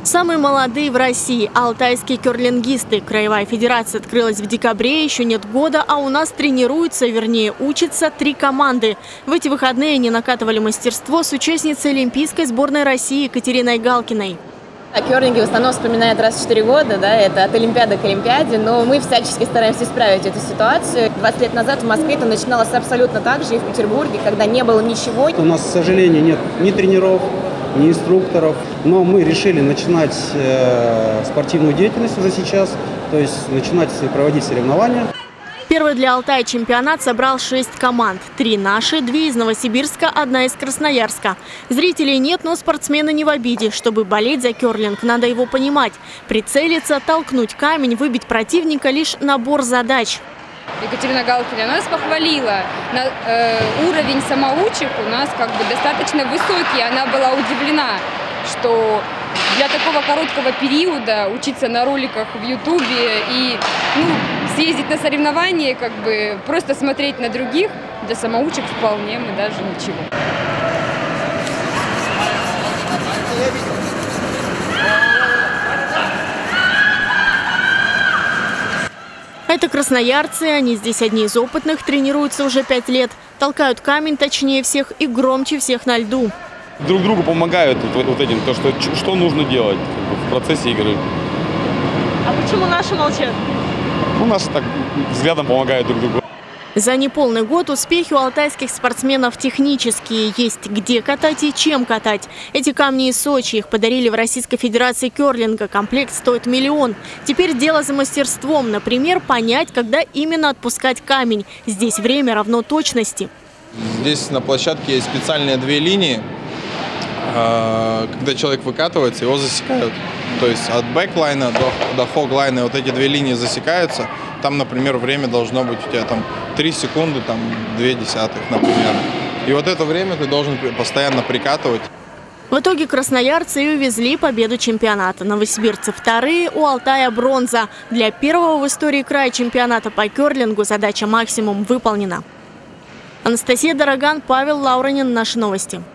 Самые молодые в России – алтайские керлингисты. Краевая федерация открылась в декабре, еще нет года, а у нас тренируются, вернее учатся 3 команды. В эти выходные они накатывали мастерство с участницей олимпийской сборной России Екатериной Галкиной. О керлинге в основном вспоминают раз в 4 года, да, это от Олимпиады к Олимпиаде, но мы всячески стараемся исправить эту ситуацию. 20 лет назад в Москве это начиналось абсолютно так же, и в Петербурге, когда не было ничего. У нас, к сожалению, нет ни тренеров, ни инструкторов, но мы решили начинать спортивную деятельность уже сейчас, то есть начинать проводить соревнования. Первый для Алтая чемпионат собрал 6 команд. 3 наши, 2 из Новосибирска, 1 из Красноярска. Зрителей нет, но спортсмены не в обиде. Чтобы болеть за керлинг, надо его понимать. Прицелиться, толкнуть камень, выбить противника – лишь набор задач. Екатерина Галкина нас похвалила. Уровень самоучек у нас достаточно высокий. Она была удивлена, что для такого короткого периода учиться на роликах в Ютубе и съездить на соревнования, просто смотреть на других, для самоучек вполне мы даже ничего. Это красноярцы, они здесь одни из опытных, тренируются уже 5 лет. Толкают камень точнее всех и громче всех на льду. Друг другу помогают вот этим, что нужно делать в процессе игры. А почему наши молчат? Наши так взглядом помогают друг другу. За неполный год успехи у алтайских спортсменов технические. Есть где катать и чем катать. Эти камни из Сочи. Их подарили в Российской Федерации керлинга. Комплект стоит 1 миллион. Теперь дело за мастерством. Например, понять, когда именно отпускать камень. Здесь время равно точности. Здесь на площадке есть специальные 2 линии. Когда человек выкатывается, его засекают. То есть от бэклайна до хоглайна вот эти 2 линии засекаются. Там, например, время должно быть у тебя 3 секунды, 0,2, например. И вот это время ты должен постоянно прикатывать. В итоге красноярцы и увезли победу чемпионата. Новосибирцы 2-е, у Алтая бронза. Для первого в истории края чемпионата по керлингу задача максимум выполнена. Анастасия Дороган, Павел Лауранин. Наши новости.